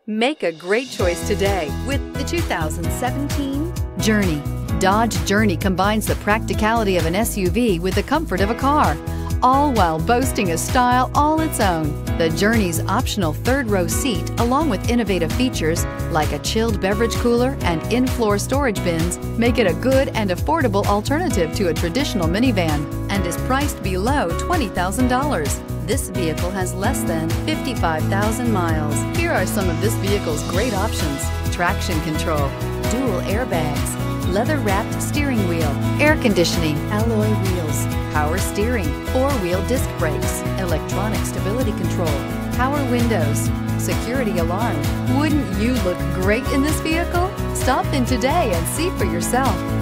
Make a great choice today with the 2017 Journey. Dodge Journey combines the practicality of an SUV with the comfort of a car, all while boasting a style all its own. The Journey's optional third-row seat, along with innovative features like a chilled beverage cooler and in-floor storage bins, make it a good and affordable alternative to a traditional minivan and is priced below $20,000. This vehicle has less than 55,000 miles. Here are some of this vehicle's great options: traction control, dual airbags, leather-wrapped steering wheel, air conditioning, alloy wheels, power steering, four-wheel disc brakes, electronic stability control, power windows, security alarm. Wouldn't you look great in this vehicle? Stop in today and see for yourself.